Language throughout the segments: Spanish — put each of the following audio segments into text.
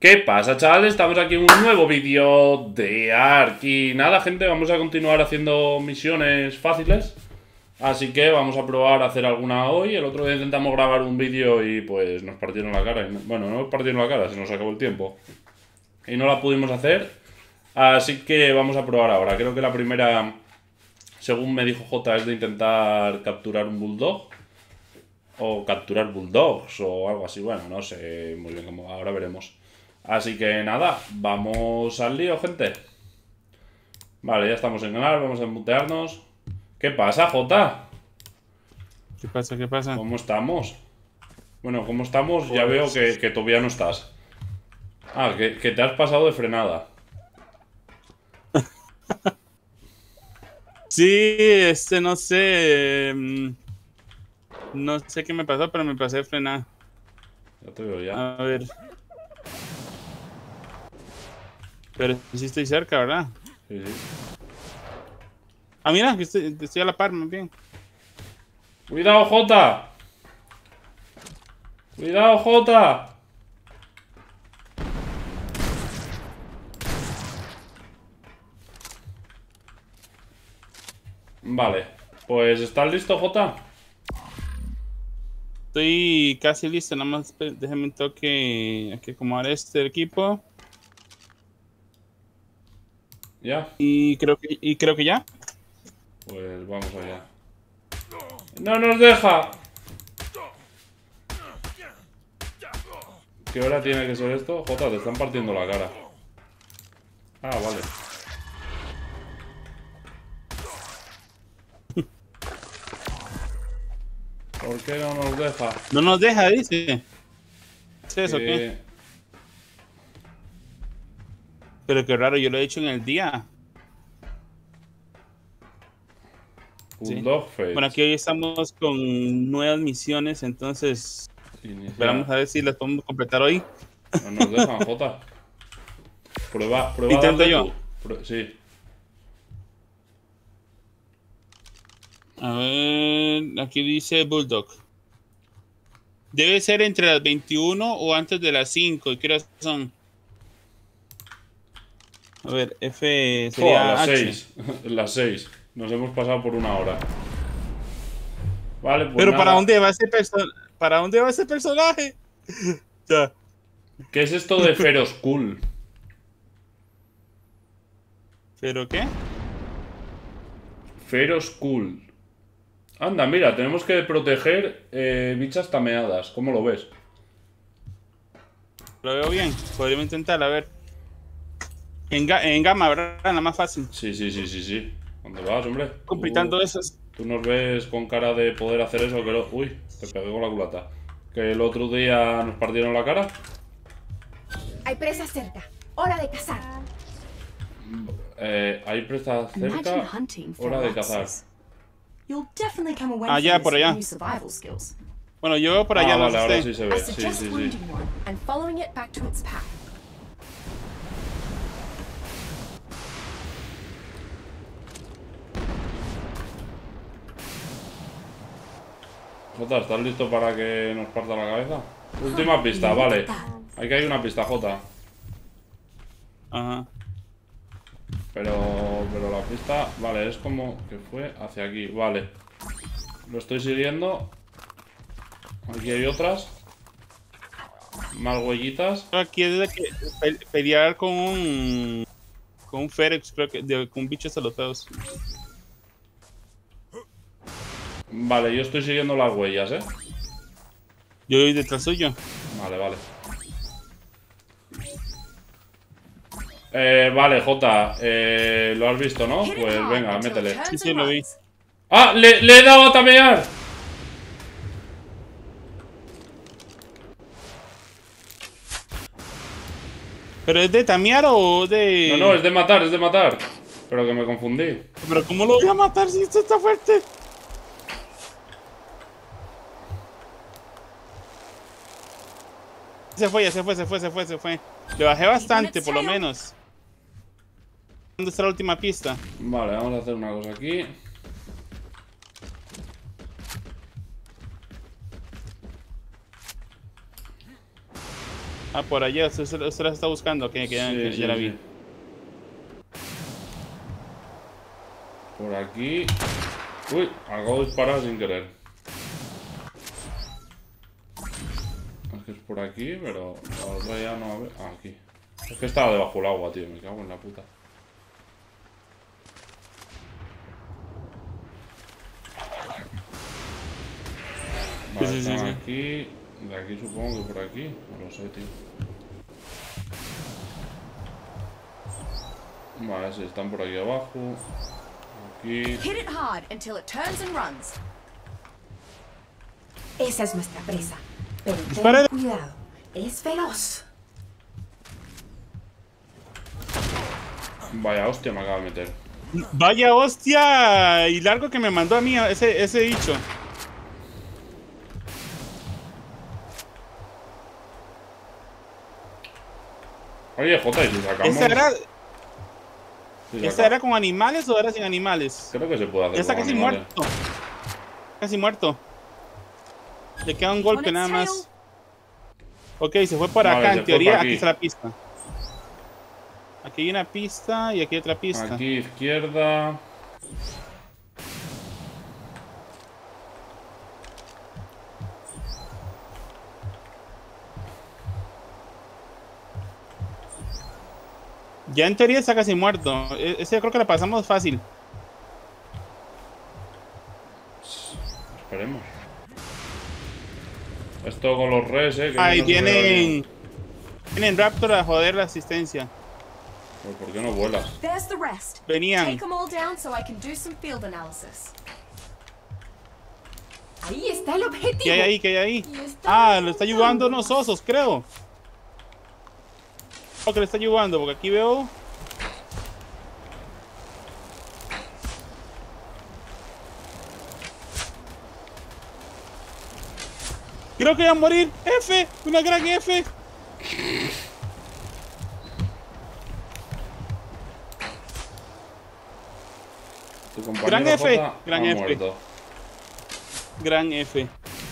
¿Qué pasa, chavales? Estamos aquí en un nuevo vídeo de Ark. Y nada, gente, vamos a continuar haciendo misiones fáciles. Así que vamos a probar a hacer alguna hoy. El otro día intentamos grabar un vídeo y pues nos partieron la cara. Bueno, no nos partieron la cara, se nos acabó el tiempo. Y no la pudimos hacer. Así que vamos a probar ahora. Creo que la primera, según me dijo J, es de intentar capturar un bulldog. O capturar bulldogs o algo así. Bueno, no sé muy bien cómo. Ahora veremos. Así que nada, vamos al lío, gente. Vale, ya estamos en canal, vamos a mutearnos. ¿Qué pasa, Jota? ¿Qué pasa? ¿Qué pasa? ¿Cómo estamos? Bueno, ¿cómo estamos? Pues... Ya veo que todavía no estás. Ah, que te has pasado de frenada. Sí, no sé. No sé qué me pasó, pero me pasé de frenar. Ya te veo ya. A ver. Pero sí estoy cerca, ¿verdad? Sí, sí. Ah, mira, que estoy a la par, más bien. ¡Cuidado, Jota! ¡Cuidado, Jota! Vale. Pues, ¿estás listo, Jota? Estoy casi listo, nada más déjame un toque aquí acomodar este equipo. ¿Ya? Y creo que ya. Pues vamos allá. ¡No nos deja! ¿Qué hora tiene que ser esto? Jota, te están partiendo la cara. Ah, vale. ¿Por qué no nos deja? No nos deja, dice. ¿Es eso qué? Pero qué raro, yo lo he hecho en el día. Sí. Bulldog Face. Bueno, aquí hoy estamos con nuevas misiones, entonces esperamos a ver si las podemos completar hoy. No nos dejan, Jota. Prueba Intento darle yo. tú. Sí. A ver, aquí dice Bulldog. Debe ser entre las 21 o antes de las 5. ¿Y qué horas son? A ver, F sería Las H. 6. Las 6. Nos hemos pasado por una hora. Vale, pues Pero nada. ¿Para dónde va ese personaje? Ya. ¿Qué es esto de Feroscool? ¿Pero qué? Feroscool. Anda, mira, tenemos que proteger bichas tameadas. ¿Cómo lo ves? Lo veo bien. Podríamos intentar, a ver. En gama, ¿verdad? La más fácil. Sí. ¿Dónde vas, hombre? Completando esas. Tú nos ves con cara de poder hacer eso. Uy, te pegué con la culata. Que el otro día nos partieron la cara. Hay presa cerca. Hora de cazar. Hay presa cerca. Hora de cazar. Ah, ya, por allá. Bueno, yo veo por allá, vale, no ahora sé. sí se ve. Sí. Jota, ¿estás listo para que nos parta la cabeza? Última pista, vale. Aquí hay una pista, Jota. Ajá. Pero la pista, vale, es como que fue hacia aquí, vale. Lo estoy siguiendo. Aquí hay otras. Más huellitas. Aquí es de que pelear con un Ferex, creo que con bichos a los feos. Vale, yo estoy siguiendo las huellas, ¿eh? Yo voy detrás suyo. Vale. Vale, Jota, ¿lo has visto, no? Pues venga, métele. Sí, lo vi. ¡Ah! ¡Le he dado a tamear! ¿Pero es de tamear o de...? No, es de matar. Pero que me confundí. ¿Pero cómo lo voy a matar si esto está fuerte? Se fue. Le bajé bastante, por lo menos. ¿Dónde está la última pista? Vale, vamos a hacer una cosa aquí. Ah, por allá, usted la está buscando, que ya la vi. Sí. Por aquí. Uy, acabo de disparar sin querer. Es que es por aquí, pero la otra ya no... Ah, aquí. Es que estaba debajo del agua, tío. Me cago en la puta. Vale, Sí. están aquí. De aquí supongo que por aquí. No lo sé, tío. Vale, sí, están por aquí abajo. Aquí. Hit it hard until it turns and runs. Esa es nuestra presa. Pero Dispara. ten cuidado. Es feroz. Vaya hostia me acaba de meter. Vaya hostia y largo que me mandó a mí ese bicho. Oye, Jota, ¿y si sacamos? ¿Esa era con animales o era sin animales? Creo que se puede hacer Está con casi animales. muerto. Casi muerto. Le queda un golpe nada más. Ok, se fue por Vale, acá. se En fue teoría, por aquí aquí. está la pista. Aquí hay una pista y aquí hay otra pista. Aquí, izquierda. Ya en teoría está casi muerto. Ese yo creo que lo pasamos fácil. Esperemos. Esto con los res, que Ahí no se vea bien. vienen Raptor a joder la asistencia. Pues, ¿por qué no vuelas? There's the rest. Venían. Take them all down so I can do some field analysis. Ahí está el objetivo. ¿Qué hay ahí? ¿Qué hay ahí? Y está Lo está ayudando unos osos, creo. Creo que le está ayudando, porque aquí veo... Creo que va a morir. F, una gran F. Tu compañero Gran F, Jota gran ha F. muerto. Gran F.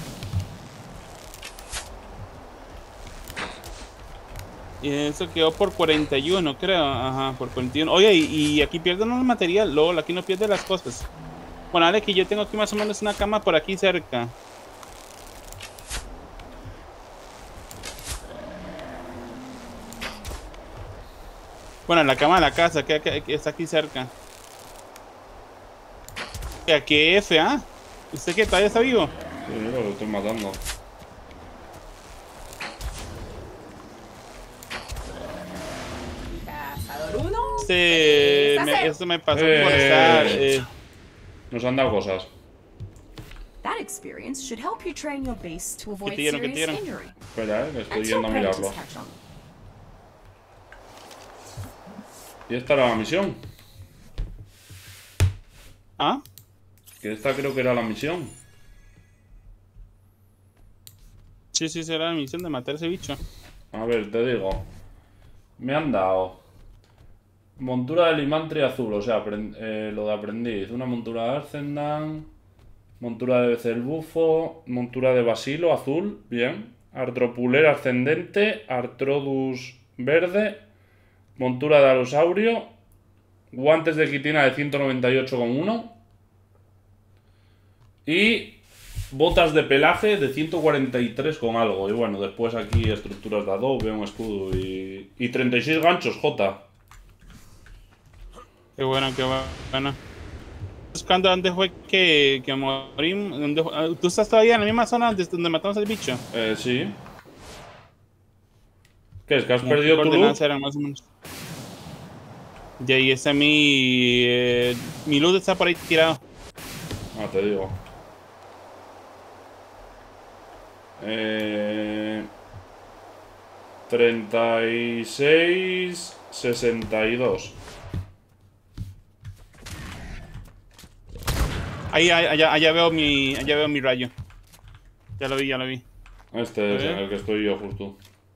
Y eso quedó por 41, creo. Ajá, por 41. Oye, y aquí pierden el material. LOL, aquí no pierde las cosas. Bueno, dale que yo tengo aquí más o menos una cama por aquí cerca. Bueno, la cama de la casa, que está aquí cerca. ¿A qué F, ah? ¿Usted qué todavía está vivo? Sí, lo estoy matando. Cazador 1. Esto me pasó por estar... Nos han dado cosas. That experience should help you train your beast to avoid ¿Qué te serious dieron? injury. Espera, que estoy Until yendo a predators mirarlo. catch on. Y esta era la misión. ¿Ah? Que esta creo que era la misión. Sí, será la misión de matar a ese bicho. A ver, te digo. Me han dado montura de limantri azul, o sea, lo de aprendiz. Una montura de Arcendan, montura de Becelbufo, montura de Basilo azul, bien. Artropuler ascendente, Artrodus verde, montura de Alosaurio, guantes de quitina de 198,1 y botas de pelaje de 143 con algo. Y bueno, después aquí estructuras de adobe, un escudo y 36 ganchos, J. Qué bueno, qué bueno. Buscando dónde fue que morimos. ¿Tú estás todavía en la misma zona donde matamos al bicho? Sí. ¿Qué es? ¿Que has ¿Qué perdido tu coordenadas loot? eran más o menos? Y ahí está mi loot está por ahí tirado. Ah, te digo. 36, 62. Allá veo mi rayo. Ya lo vi. Este es en el que estoy yo justo.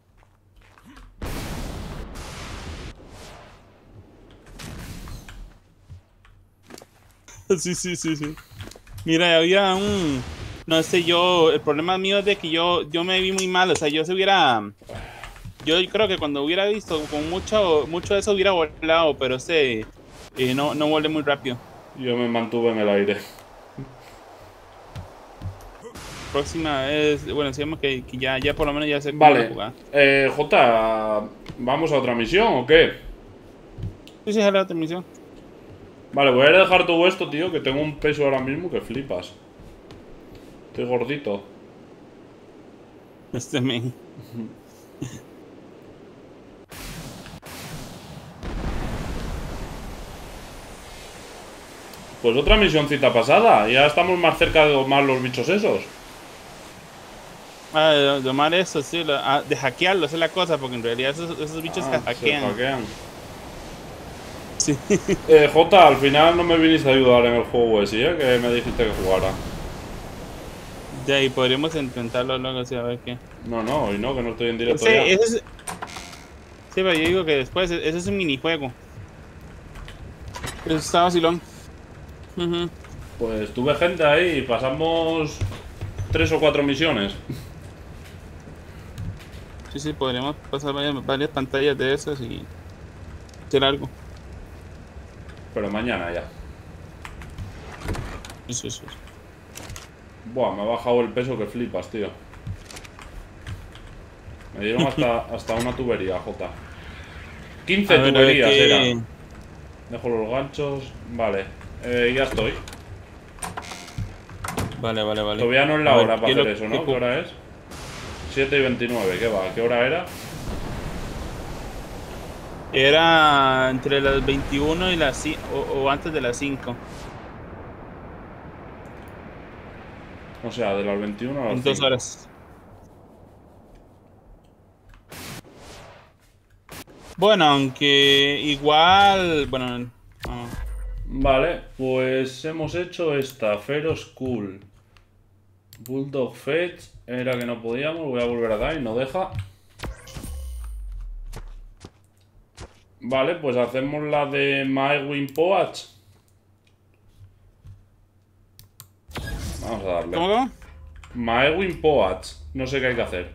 Sí. Mira, había un... No sé, el problema mío es de que yo me vi muy mal, o sea, yo se hubiera... Yo creo que cuando hubiera visto con mucho de eso hubiera volado, pero no volé muy rápido. Yo me mantuve en el aire. Próxima vez, bueno, decíamos que ya por lo menos ya sé cómo Vale. jugar. Jota, ¿vamos a otra misión o qué? Sí, jala la transmisión. Vale, voy a dejar todo esto, tío, que tengo un peso ahora mismo que flipas. Estoy gordito. Men. Pues otra misioncita pasada. Ya estamos más cerca de domar los bichos esos. Ah, de domar eso, sí, de hackearlo, esa es la cosa, porque en realidad esos bichos Se hackean. hackean. Sí. Jota, al final no me viniste a ayudar en el juego ese, que me dijiste que jugara. De ahí podríamos intentarlo luego, así a ver qué. No, hoy no, que no estoy en directo Sí, ya. sí, pero yo digo que después, ese es un minijuego. Eso está vacilón. Pues tuve gente ahí y pasamos 3 o 4 misiones. Sí, podríamos pasar varias pantallas de esas y hacer algo. Pero mañana ya. Sí. Buah, me ha bajado el peso que flipas, tío. Me dieron hasta una tubería, Jota. 15 tuberías eran. Dejo los ganchos. Vale, ya estoy. Vale. Todavía no es la hora para hacer eso, ¿no? ¿Qué ¿Qué hora es? 7:29, ¿qué va? ¿Qué hora era? Era entre las 21 y las 5, o antes de las 5. O sea, de las 21 a las En 5. 2 horas. Bueno, aunque igual... Bueno, no. Vale, pues hemos hecho esta. Feroz School. Bulldog Fetch. Era que no podíamos. Voy a volver a dar y no deja. Vale, pues hacemos la de Maewyn Poach. Vamos a darle. ¿Cómo? Maewyn Poach. No sé qué hay que hacer.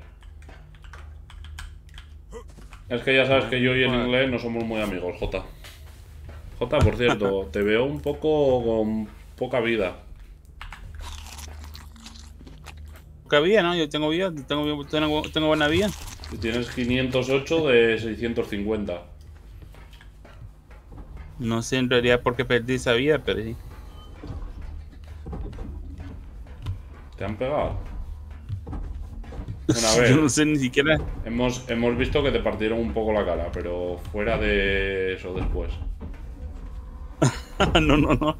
Es que ya sabes que yo y el inglés no somos muy amigos, Jota. Jota, por cierto, te veo un poco con poca vida. Poca vida, ¿no? Yo tengo vida, tengo buena vida. Y tienes 508 de 650. No sé en realidad por qué perdí esa vida, pero sí. ¿Te han pegado? Bueno, a ver. Yo no sé ni siquiera. Hemos visto que te partieron un poco la cara, pero fuera de eso después. No.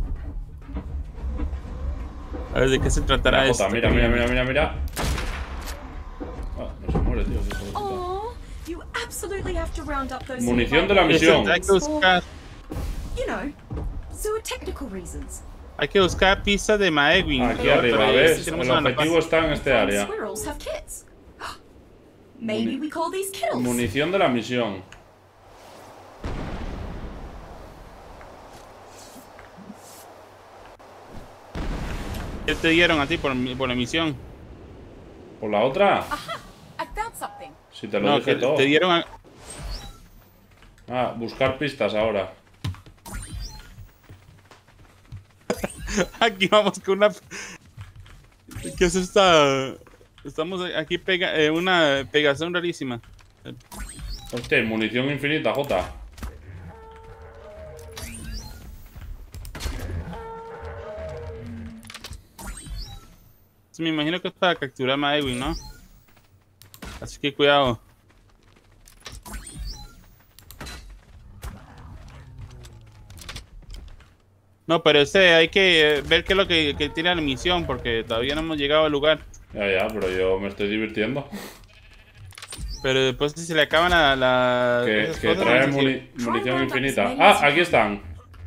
A ver, ¿de qué se tratará Mira, esto? Jota, mira. Ah, no se muere, tío. Oh, you absolutely have to round up those Munición de la misión. Hay que buscar, You know, so technical reasons. pistas de Maewyn. Aquí arriba, Pero ¿ves? sí tenemos El una objetivo está en este área. Squirrels have kits. Maybe we call these kills. Munición de la misión. ¿Qué te dieron a ti por la misión? ¿Por la otra? Aha, I found something. Si te lo No, dije que todo. te dieron a... Ah, buscar pistas ahora. Aquí vamos con una... ¿Qué es esta? Estamos aquí una pegazón rarísima. Hostia, munición infinita, Jota. Me imagino que es para capturar a Maewyn, ¿no? Así que cuidado. No, pero hay que ver qué es lo que tiene la misión, porque todavía no hemos llegado al lugar. Ya, pero yo me estoy divirtiendo. Pero después si se le acaban esas Que cosas, trae no sé si- munición infinita. Ah, aquí están.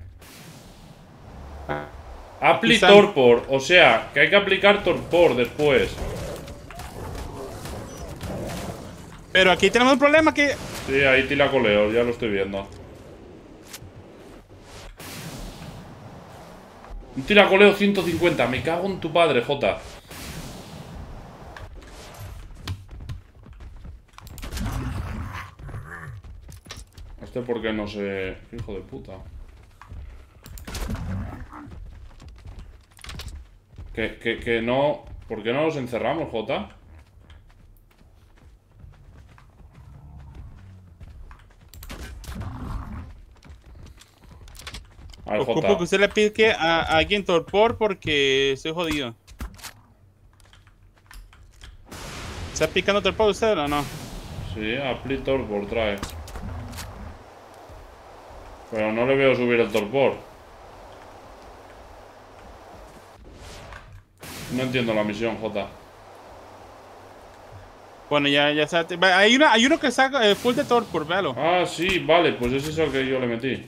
Apply están. Torpor. O sea, que hay que aplicar Torpor después. Pero aquí tenemos un problema que... Sí, ahí tila coleo, ya lo estoy viendo. Un tiracoleo 150, me cago en tu padre, Este porque no sé... Hijo de puta. Que no... ¿Por qué no los encerramos, Jota? A ver, Ocupo Jota. que usted le pique a alguien torpor porque estoy jodido. ¿Está picando torpor usted o no? Sí, Apply Torpor trae. Pero no le veo subir el torpor. No entiendo la misión, Jota. Bueno, ya está. Hay uno que está full de torpor, véalo. Ah, sí, vale, pues ese es el que yo le metí.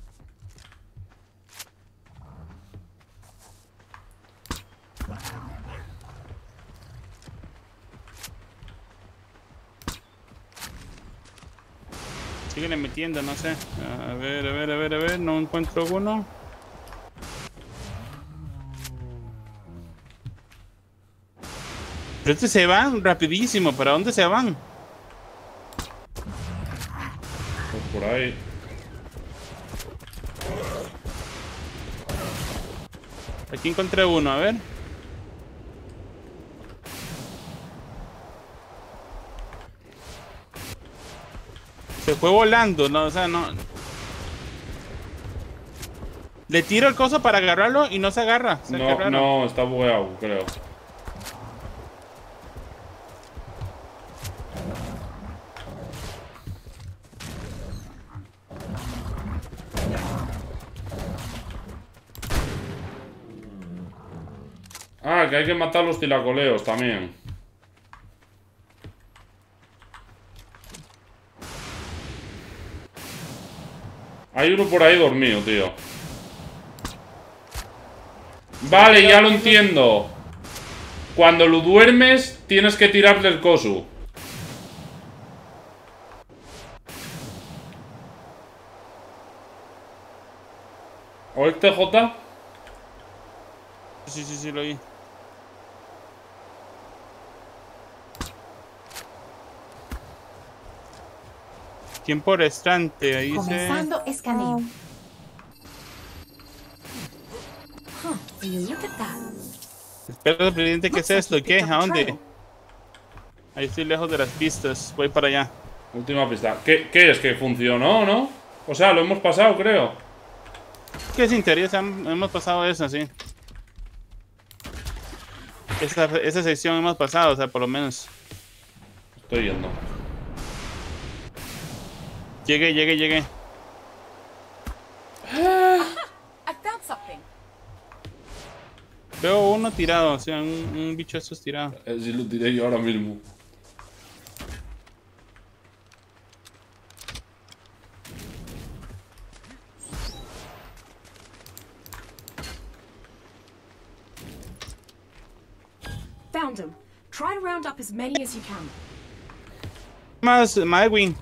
Síguele metiendo, no sé. A ver, no encuentro uno. Pero estos se van rapidísimo. ¿Para dónde se van? Pues por ahí. Aquí encontré uno, a ver. Se fue volando, no, o sea, no. Le tiro el coso para agarrarlo y no se agarra. No, está bugueado, creo. Ah, que hay que matar los tilacoleos también. Hay uno por ahí dormido, tío. Vale, ya lo entiendo. Cuando lo duermes, tienes que tirarle el coso. ¿Oíste, Jota? Sí, lo oí. Tiempo restante, ahí dice. Comenzando escaneo. Look at that. Espera, presidente, ¿qué es esto? ¿Qué? ¿A dónde? Ahí estoy lejos de las pistas, voy para allá. Última pista. ¿Qué es? ¿Que funcionó, no? O sea, lo hemos pasado, creo. Que sin teoría hemos pasado eso, sí. Esa sección hemos pasado, o sea, por lo menos. Estoy yendo. Llegué. I found something. Veo uno tirado, o sea, un bicho de estos tirado. Si lo tiré yo ahora mismo. Found him. Try to round up as many as you can. Más, Mywin.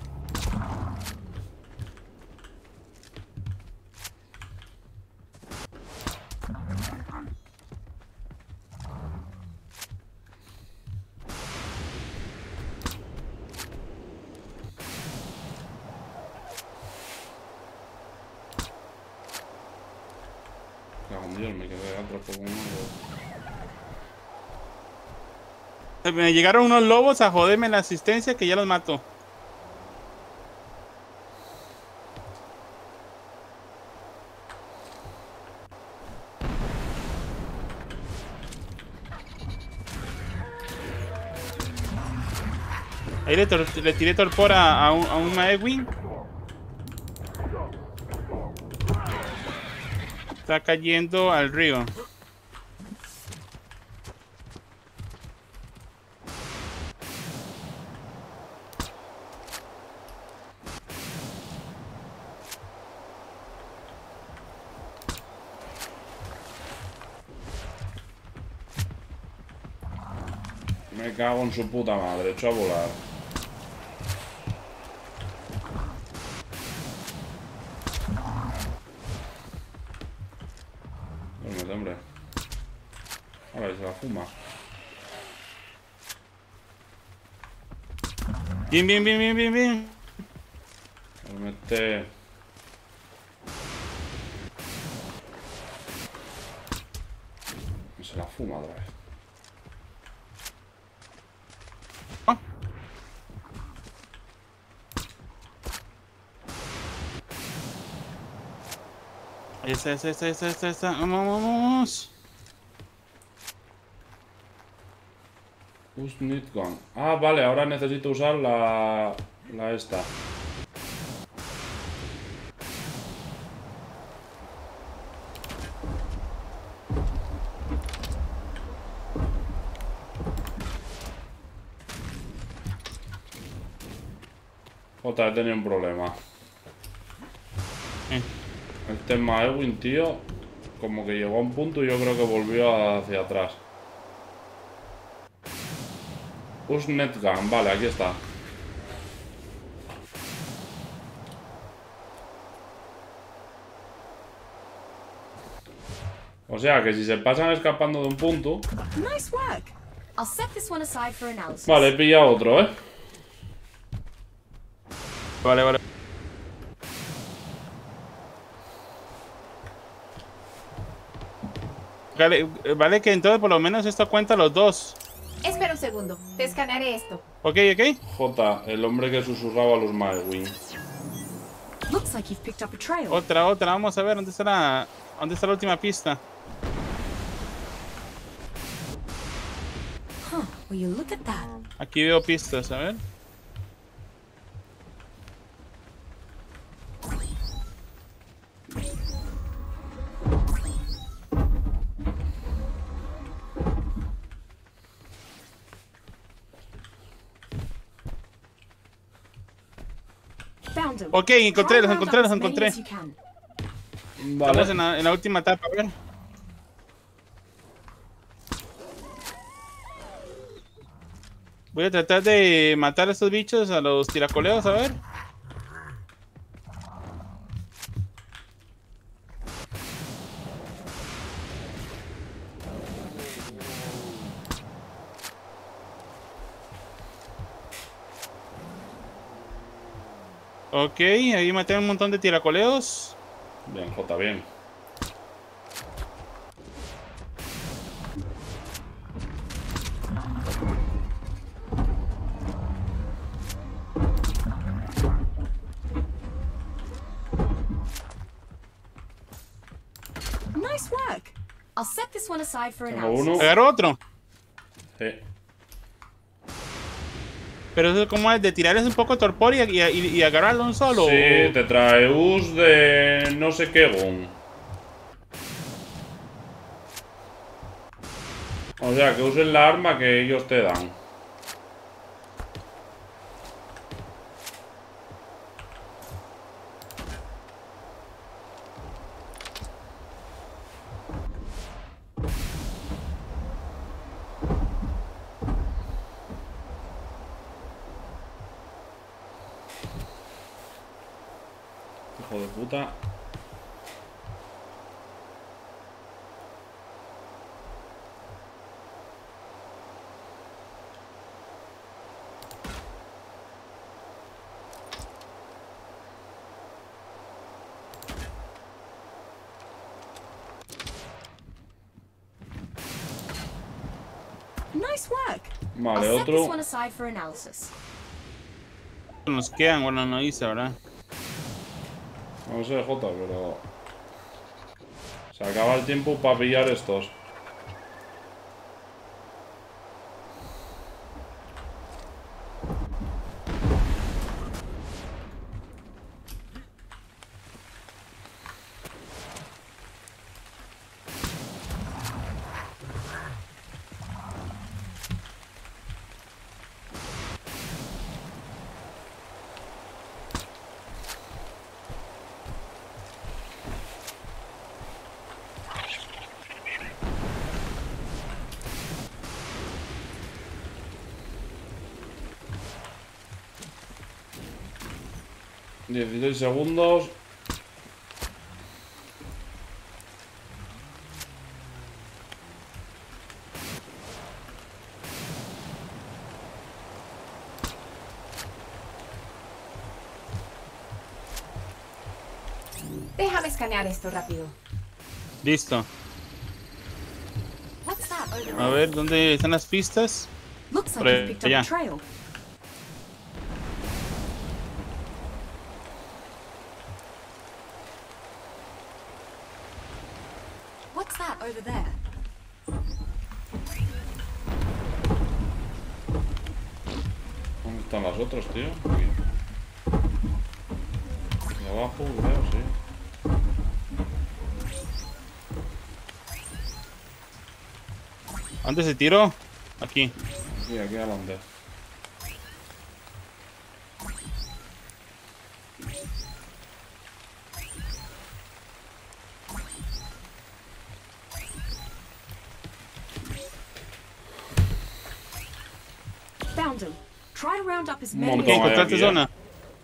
Dios, me quedé atrás con uno. Me llegaron unos lobos a joderme la asistencia que ya los mato. Ahí le tiré torpor a un Mywin. Está cayendo al río. Me cago en su puta madre, hecho a volar. Duérmete, hombre. A ver, se la fuma. Bien. Se mete... Se la fuma otra vez. Esa. Vamos. Use need gun. Ah, vale, ahora necesito usar la esta. Jota, he tenido un problema. Este Maewin, tío, como que llegó a un punto y yo creo que volvió hacia atrás. Use net gun, vale, aquí está. O sea que si se pasan escapando de un punto... Nice work. I'll set this one aside for analysis. Vale, he pillado otro, ¿eh? Vale. Vale, que entonces por lo menos esto cuenta los dos. Espera un segundo. Te escanearé esto. Ok. Jota, el hombre que susurraba a los Maewin. Looks like you've picked up a trail. Otra. Vamos a ver dónde está la última pista. Huh. Will you look at that? Aquí veo pistas, a ver. Found them. Ok, encontré. Try round up as many as you can. Vale. Estamos en la última etapa, a ver. Voy a tratar de matar a estos bichos, a los tiracoleos, a ver. Ok, ahí maté un montón de tiracoleos. Bien, Jota, bien. Nice work. I'll set this one aside for Tengo analysis. uno. Agarro otro. Sí. Pero eso como es de tirarles un poco torpor y agarrarlo un solo. Sí, te trae us de no sé qué gun. O sea, que uses la arma que ellos te dan. Hijo de puta. Nice work. Vale, I'll set this otro. one aside for analysis. Nos quedan, bueno, no hice, ¿verdad? No sé, Jota, pero... Se acaba el tiempo para pillar estos. ...16 segundos... Déjame escanear esto rápido. Listo. What's that over A there? ver, ¿dónde están las pistas? Looks Por like you've picked up allá. a trail. What's that over there? ¿Dónde están las otras, tío? Aquí. De abajo, creo, sí. ¿Dónde se tiró? Aquí. Aquí adelante. Found him. Try to round up as Un many montón. ¿Qué hay encontraste aquí, ¿eh? zona?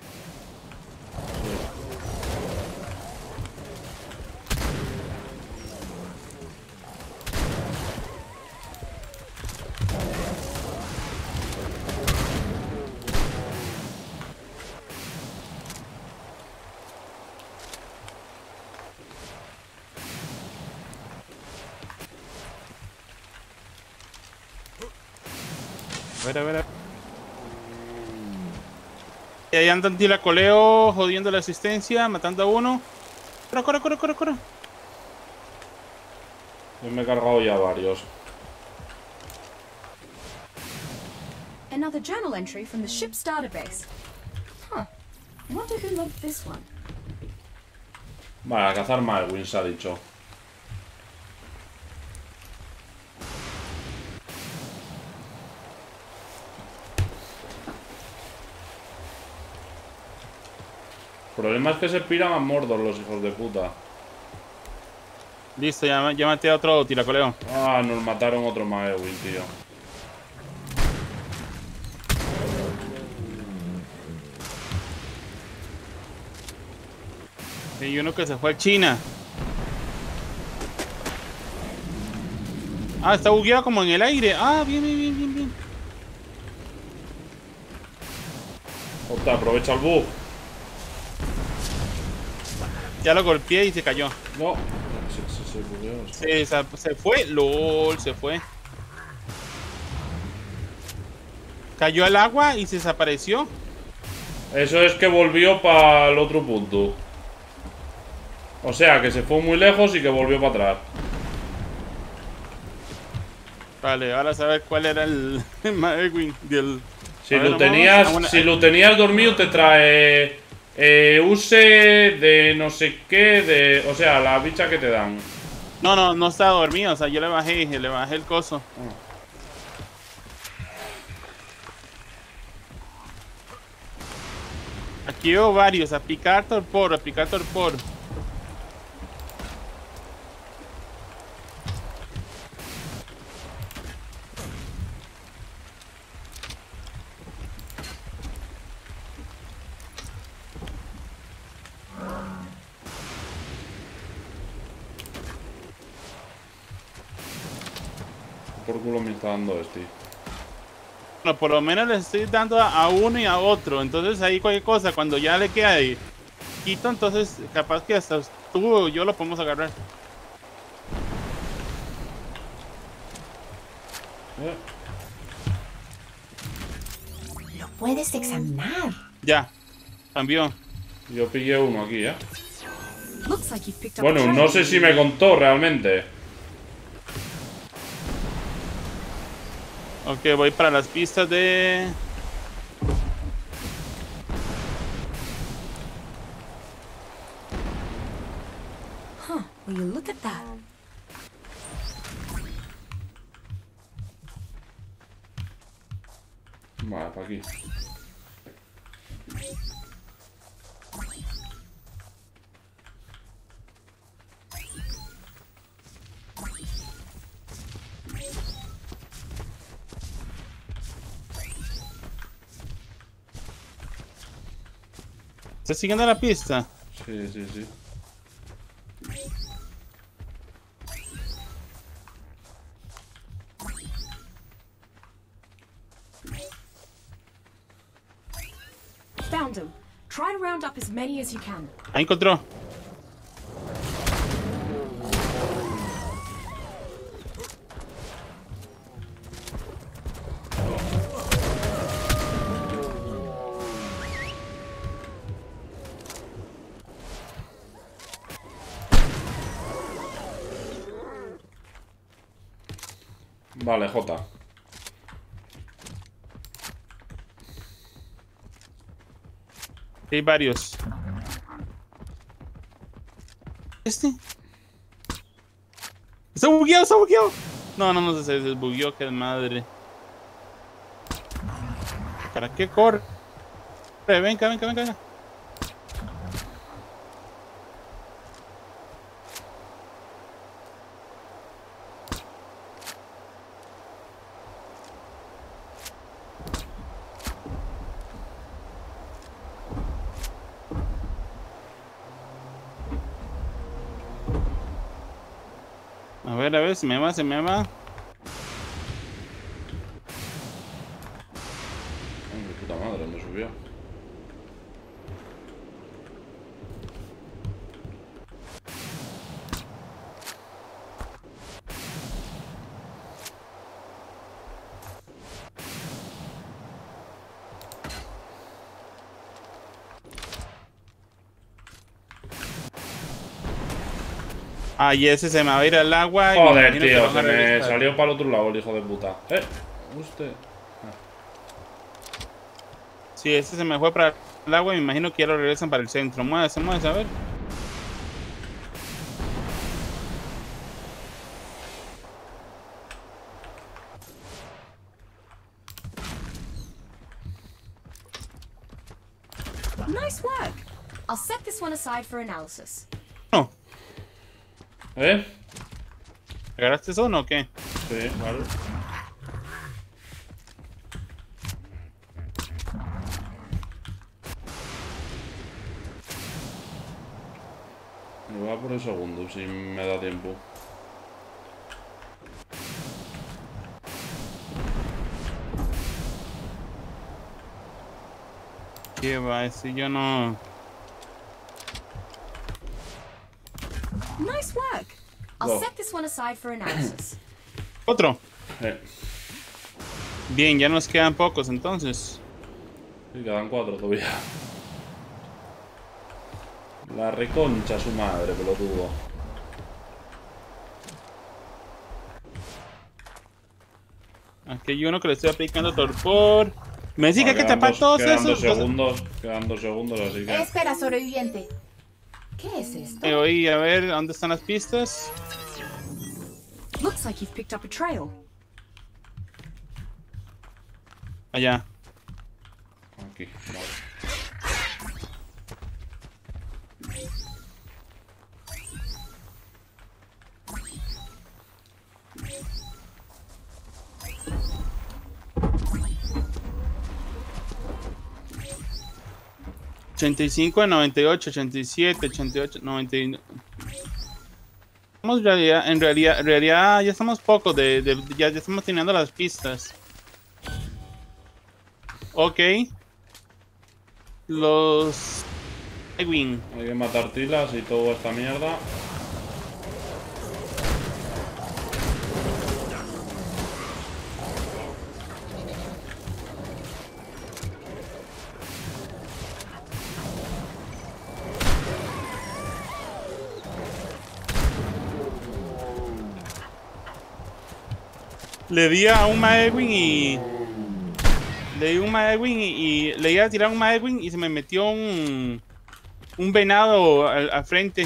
A ver, a ver, a ver. Y ahí andan Tilacoleo jodiendo la asistencia, matando a uno. Corre, corre, corre, corre, corre. Yo me he cargado ya varios. Another journal entry from the ship's database. Huh. Wonder who logged this one. Vale, a cazar Malwin se ha dicho. El problema es que se piran a Mordor los hijos de puta. Listo, ya maté a otro Tilacoleo. Ah, nos mataron otro Malwin, tío. Y uno que se fue a China. Ah, está bugueado como en el aire. Ah, bien, bien, bien, bien, bien. Ota, aprovecha el bug. Ya lo golpeé y se cayó. No. Se bugueó. Se fue. LOL, se fue. Cayó al agua y se desapareció. Eso es que volvió para el otro punto. O sea, que se fue muy lejos y que volvió para atrás. Vale, ahora saber cuál era el Edwin del... Si A ver, lo tenías, vamos a- si lo tenías dormido te trae use de no sé qué, de, o sea, la bicha que te dan. No, no estaba dormido, o sea, yo le bajé el coso. Aquí veo varios, aplicar torpor, aplicar torpor. Por culo me está dando este. Bueno, por lo menos les estoy dando a uno y a otro. Entonces ahí cualquier cosa, cuando ya le queda ahí quito, entonces capaz que hasta tú o yo lo podemos agarrar. Lo puedes examinar. Ya, cambió. Yo pillé uno aquí, Looks like you've picked up a Bueno, trail. no sé si me contó realmente. Ok, voy para las pistas de... Huh. Will you look at that? Vale, para aquí. ¿Estás siguiendo la pista? Sí, sí, sí. Found him. Try to round up as many as you can. Ahí encontró. Vale, J. Hay varios. ¿Este? ¡Está bugueado, está bugueado! No se desbugueó, qué madre. ¿Para qué corre? Venga. A ver, se me va. Ay, mi puta madre, me subió. Y ese se me va a ir al agua. Joder, imagino que tío, van se a me regresar. salió para el otro lado el hijo de puta. Usted. Sí, ese se me fue para el agua. Me imagino que ya lo regresan para el centro. Muévese, a ver. Nice work. I'll set this one aside for analysis. No. ¿Eh? ¿Agarraste eso o qué? Sí, vale. Me voy a por el segundo, si me da tiempo. ¿Qué va? Si yo no... Nice work. I'll Go. set this one aside for analysis. Otro. Eh. Bien, ya nos quedan pocos entonces. Sí, quedan 4 todavía. La reconcha su madre, pelotudo. Aquí hay uno que le estoy aplicando torpor. Me dice que hay que tapar todos quedan esos. 2 segundos, quedan 2 segundos, así que... Espera, sobreviviente. ¿Qué es esto? Oí, a ver, ¿dónde están las pistas? Looks like you've picked up a trail. Allá. Aquí, vale. $85, $98, $87, $88, $99. Estamos en realidad ya estamos pocos ya estamos teniendo las pistas. Ok. Los Egwin. Hay que matar tilas y toda esta mierda. Le di a un Maewing y... Le di un Maewing y le iba a tirar un Maewing y se me metió un venado al frente.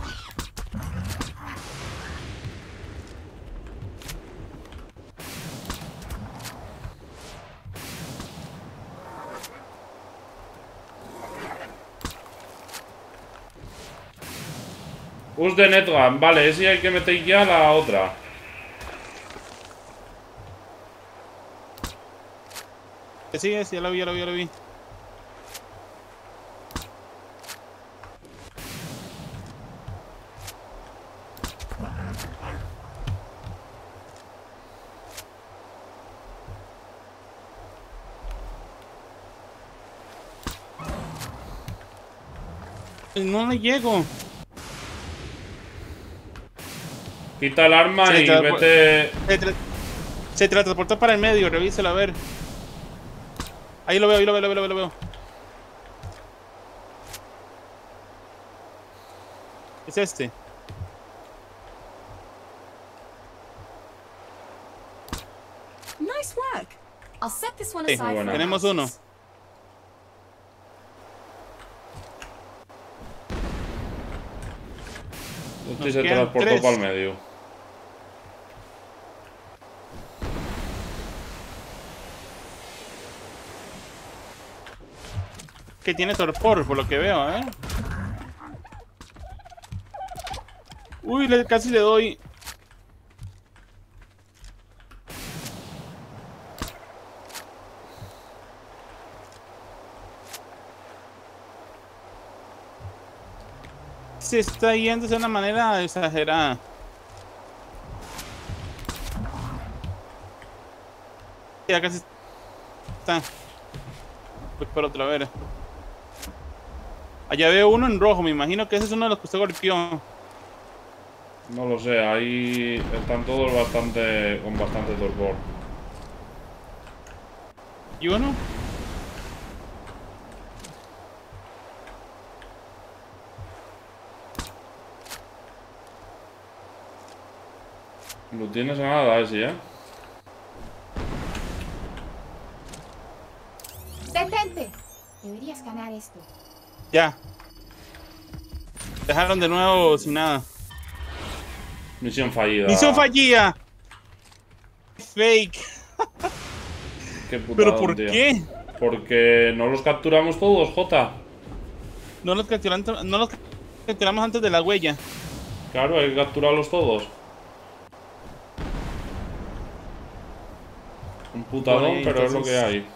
Us de Netgun, vale, ese hay que meter ya la otra. Sí, ya lo vi. No le llego. Quita el arma Sí, y vete... Se transportó para el medio, revíselo a ver. Ahí lo veo. Es este. I'll set this one Sí, aside for tenemos houses. uno. Este se quedan transportó 3. para el medio. Que tiene torpor, por lo que veo, ¿eh? Uy, casi le doy. Se está yendo de una manera exagerada. Ya casi está. Pues por otra vez. Allá veo uno en rojo, me imagino que ese es uno de los que usted golpeó. No lo sé, ahí están todos con bastante torpor. ¿Y uno? Lo tienes a nada ese, ¿eh? ¡Detente! Deberías ganar esto. Ya. Dejaron de nuevo sin nada. Misión fallida. ¡Misión fallida! Fake. Qué putadón, ¿Pero por tío. qué? Porque no los capturamos todos, Jota. No los capturamos antes de la huella. Claro, hay que capturarlos todos. Un putadón, Bueno, pero es lo que entonces- hay.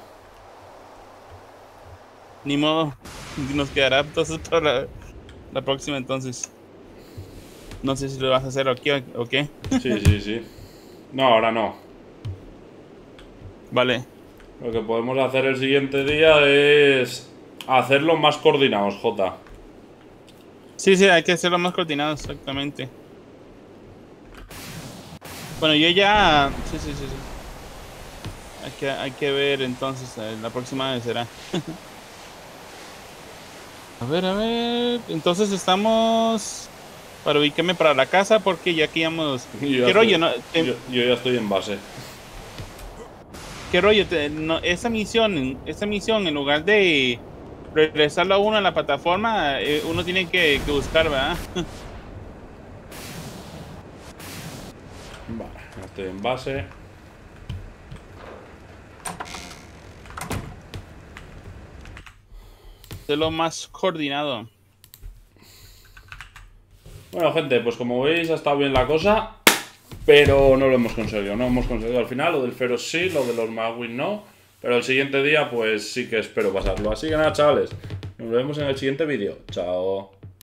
Ni modo. Nos quedará entonces para la próxima entonces. No sé si lo vas a hacer o qué. Sí, sí, sí. No, ahora no. Vale. Lo que podemos hacer el siguiente día es hacerlo más coordinados, Jota. Sí, hay que hacerlo más coordinado, exactamente. Bueno, yo ya... Sí. Hay que ver entonces, la próxima vez será. A ver. Entonces estamos... Para ubicarme para la casa porque ya aquí vamos... ¿Qué rollo? ¿No? Yo ya estoy en base. ¿Qué rollo? Esa misión, en lugar de regresarlo a uno a la plataforma, uno tiene que buscar, ¿verdad? Vale, ya estoy en base. De lo más coordinado. Bueno, gente, pues como veis ha estado bien la cosa, pero no lo hemos conseguido. No hemos conseguido al final, lo del Feroz sí, lo de los Magwin no, pero el siguiente día pues sí que espero pasarlo. Así que nada, chavales, nos vemos en el siguiente vídeo. Chao.